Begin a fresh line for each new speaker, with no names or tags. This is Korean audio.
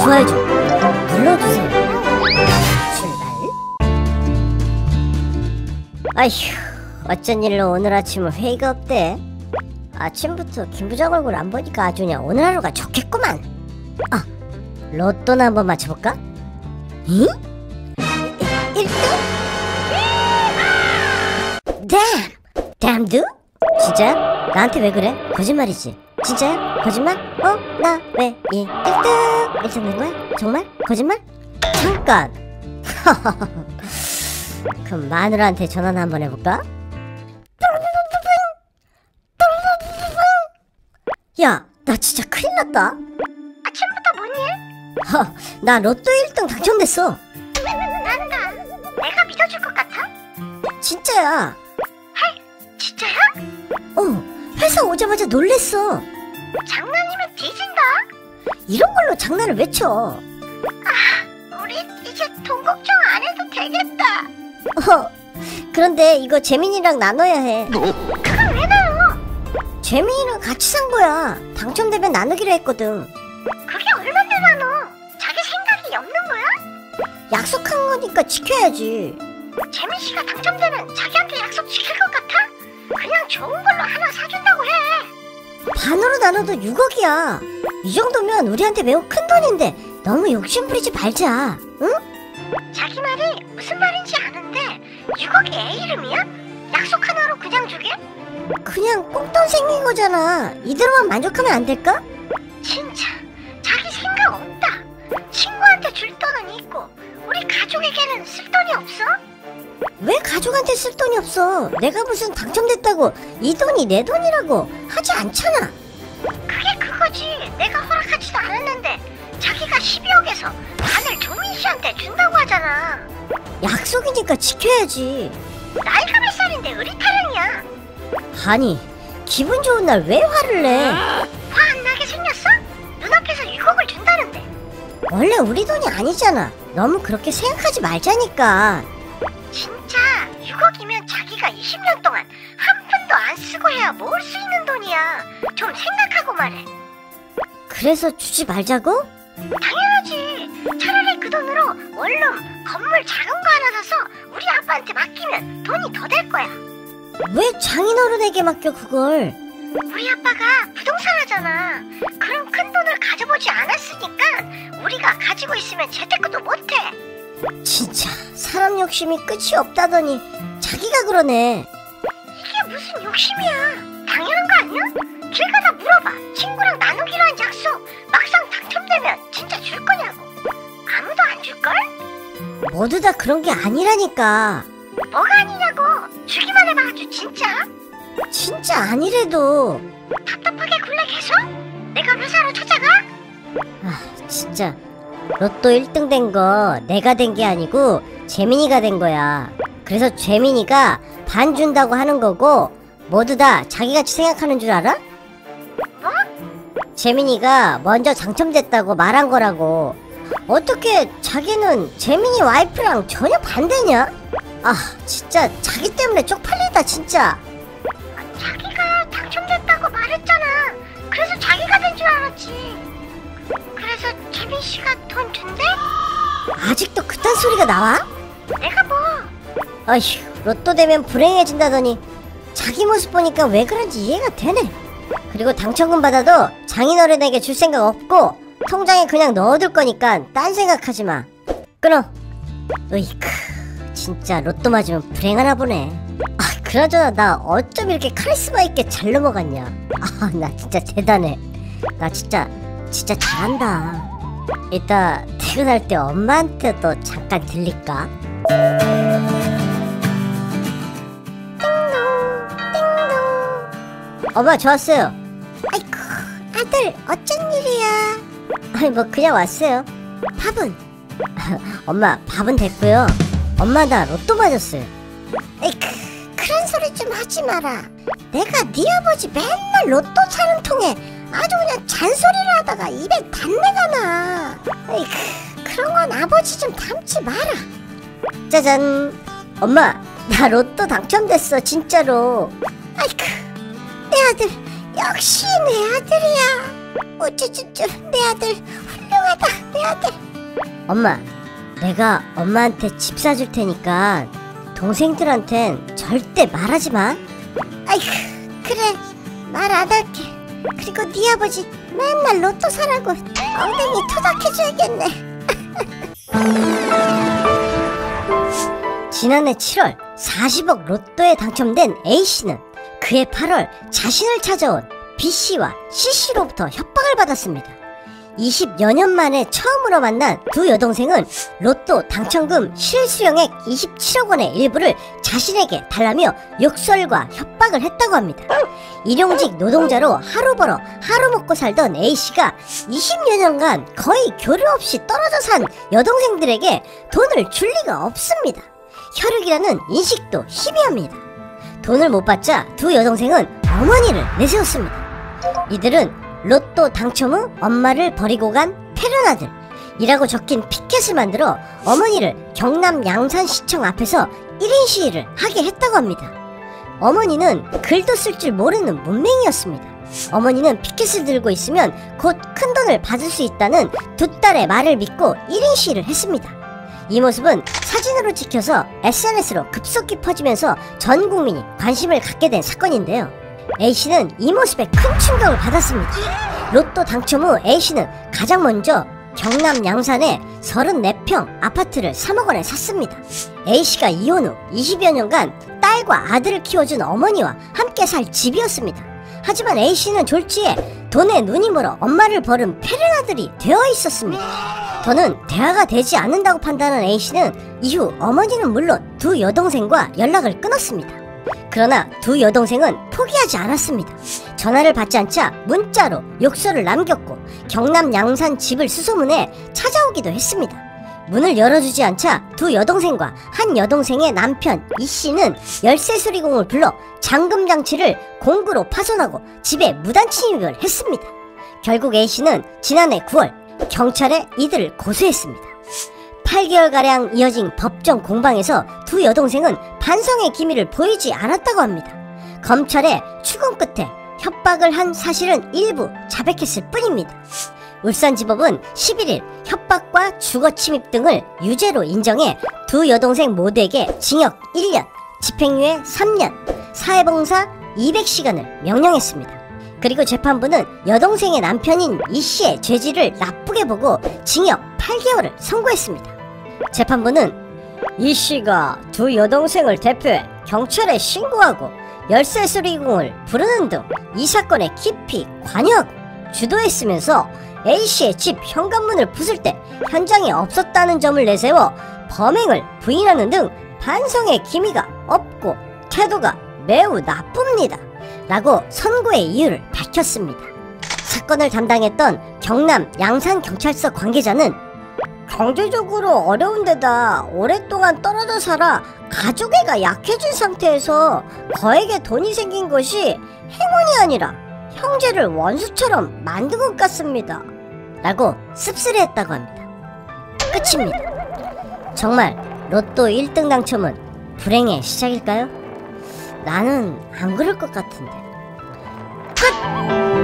좋아요 좀 눌러주세요. 출발. 아휴, 어쩐 일로 오늘 아침은 회의가 없대. 아침부터 김 부장 얼굴 안 보니까 아주 그냥 오늘 하루가 좋겠구만. 아, 로또나 한번 맞춰볼까? 응? 1등? 댐! 진짜야? 나한테 왜 그래? 거짓말이지? 진짜야? 거짓말? 나 왜 1등 된 거야? 정말? 거짓말? 잠깐! 그럼 마누라한테 전화나 한번 해볼까? 야, 나 진짜 큰일 났다.
아침부터 뭐니?
나 로또 1등 당첨됐어.
난가 내가 믿어줄 것 같아?
진짜야.
진짜야?
회사 오자마자 놀랬어.
장난이면 뒤진다.
이런 걸로 장난을 왜 쳐?
우리 이제 돈 걱정 안 해도 되겠다.
그런데 이거 재민이랑 나눠야 해.
그걸 왜 나눠?
재민이랑 같이 산 거야. 당첨되면 나누기로 했거든.
그게 얼만데 나눠? 자기 생각이 없는 거야?
약속한 거니까 지켜야지.
재민 씨가 당첨되면 자기한테 약속 지킬 것 같아? 그냥 좋은 걸로 하나 사준다고 해.
반으로 나눠도 6억이야. 이 정도면 우리한테 매우 큰 돈인데 너무 욕심부리지 말자. 응?
자기 말이 무슨 말인지 아는데 6억이 애 이름이야? 약속 하나로 그냥 주게?
그냥 꽁돈 생긴 거잖아. 이대로만 만족하면 안 될까?
진짜 자기 생각 없다. 친구한테 줄 돈은 있고 우리 가족에게는 쓸 돈이 없어?
왜 가족한테 쓸 돈이 없어? 내가 무슨 당첨됐다고 이 돈이 내 돈이라고 하지 않잖아.
그게 그거지. 내가 허락하지도 않았는데 자기가 12억에서 반을 조민 씨한테 준다고 하잖아.
약속이니까 지켜야지.
나이가 몇 살인데 의리 타령이야.
아니, 기분 좋은 날 왜 화를 내?
화 안 나게 생겼어? 눈앞에서 6억을 준다는데.
원래 우리 돈이 아니잖아. 너무 그렇게 생각하지 말자니까.
진짜 6억이면 자기가 20년 동안 한 푼도 안 쓰고 해야 모을 수 있는 돈이야. 좀 생각하고 말해.
그래서 주지 말자고?
당연하지. 차라리 그 돈으로 원룸, 건물 작은 거 하나 사서 우리 아빠한테 맡기면 돈이 더 될 거야.
왜 장인어른에게 맡겨 그걸?
우리 아빠가 부동산 하잖아. 그런 큰 돈을 가져보지 않았으니까 우리가 가지고 있으면 재테크도 못해.
진짜 사람 욕심이 끝이 없다더니 자기가 그러네.
이게 무슨 욕심이야. 당연한 거 아니야? 길 가다 물어봐. 친구랑 나누기로 한 약속 막상 당첨되면 진짜 줄 거냐고. 아무도 안 줄걸?
모두 다 그런 게 아니라니까.
뭐가 아니냐고. 주기만 해봐 아주 진짜.
진짜 아니래도.
답답하게 굴래 계속? 내가 회사로 찾아가?
진짜 로또 1등 된 거 내가 된 게 아니고 재민이가 된 거야. 그래서 재민이가 반 준다고 하는 거고 모두 다 자기같이 생각하는 줄 알아?
뭐?
재민이가 먼저 당첨됐다고 말한 거라고. 어떻게 자기는 재민이 와이프랑 전혀 반대냐? 진짜 자기 때문에 쪽팔린다 진짜.
자기가 당첨됐다고 말했잖아. 그래서 자기가 된 줄 알았지. 그래서 재민 씨가 돈 준대?
아직도 그딴 소리가 나와?
내가 뭐?
어휴, 로또 되면 불행해진다더니 자기 모습 보니까 왜 그런지 이해가 되네. 그리고 당첨금 받아도 장인어른에게 줄 생각 없고 통장에 그냥 넣어둘 거니까 딴 생각하지 마. 끊어. 으이크, 진짜 로또 맞으면 불행하나 보네. 그나저나 나 어쩜 이렇게 카리스마 있게 잘 넘어갔냐. 나 진짜 대단해. 나 진짜 잘한다. 이따 퇴근할 때 엄마한테 또 잠깐 들릴까? 엄마, 저 왔어요.
아이고 아들 어쩐 일이야?
아니 뭐 그냥 왔어요. 밥은? 엄마, 밥은 됐고요. 엄마, 나 로또 맞았어요.
에이크, 그런 소리 좀 하지 마라. 내가 네 아버지 맨날 로또 사는 통에 아주 그냥 잔소리를 하다가 입에 단내가 나. 에이크, 그런 건 아버지 좀 닮지 마라.
짜잔. 엄마, 나 로또 당첨됐어 진짜로.
아이쿠, 내 아들 역시 내 아들이야. 어쩌저쩌 내 아들 훌륭한 이상하다 내 아들.
엄마, 내가 엄마한테 집 사줄 테니까 동생들한텐 절대 말하지 마.
아이고 그래 말 안 할게. 그리고 네 아버지 맨날 로또 사라고 엉덩이 토닥해줘야겠네.
지난해 7월 40억 로또에 당첨된 A씨는 그해 8월 자신을 찾아온 B씨와 C씨로부터 협박을 받았습니다. 20여 년 만에 처음으로 만난 두 여동생은 로또 당첨금 실수령액 27억 원의 일부를 자신에게 달라며 욕설과 협박을 했다고 합니다. 일용직 노동자로 하루 벌어 하루 먹고 살던 A씨가 20여 년간 거의 교류 없이 떨어져 산 여동생들에게 돈을 줄 리가 없습니다. 혈육이라는 인식도 희미합니다. 돈을 못 받자 두 여동생은 어머니를 내세웠습니다. 이들은 로또 당첨 후 엄마를 버리고 간 패륜아들 이라고 적힌 피켓을 만들어 어머니를 경남 양산시청 앞에서 1인 시위를 하게 했다고 합니다. 어머니는 글도 쓸 줄 모르는 문맹이었습니다. 어머니는 피켓을 들고 있으면 곧 큰돈을 받을 수 있다는 두 딸의 말을 믿고 1인 시위를 했습니다. 이 모습은 사진으로 찍혀서 SNS로 급속히 퍼지면서 전 국민이 관심을 갖게 된 사건인데요. A씨는 이 모습에 큰 충격을 받았습니다. 로또 당첨 후 A씨는 가장 먼저 경남 양산에 34평 아파트를 3억 원에 샀습니다. A씨가 이혼 후 20여 년간 딸과 아들을 키워준 어머니와 함께 살 집이었습니다. 하지만 A씨는 졸지에 돈에 눈이 멀어 엄마를 버린 패륜아들이 되어 있었습니다. 더는 대화가 되지 않는다고 판단한 A씨는 이후 어머니는 물론 두 여동생과 연락을 끊었습니다. 그러나 두 여동생은 포기하지 않았습니다. 전화를 받지 않자 문자로 욕설을 남겼고 경남 양산 집을 수소문해 찾아오기도 했습니다. 문을 열어주지 않자 두 여동생과 한 여동생의 남편 이씨는 열쇠 수리공을 불러 잠금 장치를 공구로 파손하고 집에 무단 침입을 했습니다. 결국 A씨는 지난해 9월 경찰에 이들을 고소했습니다. 8개월가량 이어진 법정 공방에서 두 여동생은 반성의 기미를 보이지 않았다고 합니다. 검찰의 추궁 끝에 협박을 한 사실은 일부 자백했을 뿐입니다. 울산지법은 11일 협박과 주거침입 등을 유죄로 인정해 두 여동생 모두에게 징역 1년, 집행유예 3년, 사회봉사 200시간을 명령했습니다. 그리고 재판부는 여동생의 남편인 이씨의 죄질을 나쁘게 보고 징역 8개월을 선고했습니다. 재판부는 이씨가 두 여동생을 대표해 경찰에 신고하고 열쇠 수리공을 부르는 등 이 사건에 깊이 관여하고 주도했으면서 A씨의 집 현관문을 부술 때 현장에 없었다는 점을 내세워 범행을 부인하는 등 반성의 기미가 없고 태도가 매우 나쁩니다 라고 선고의 이유를 밝혔습니다. 사건을 담당했던 경남 양산경찰서 관계자는 경제적으로 어려운 데다 오랫동안 떨어져 살아 가족애가 약해진 상태에서 거액의 돈이 생긴 것이 행운이 아니라 형제를 원수처럼 만든 것 같습니다 라고 씁쓸해했다고 합니다. 끝입니다. 정말 로또 1등 당첨은 불행의 시작일까요? 나는 안 그럴 것 같은데. 끝!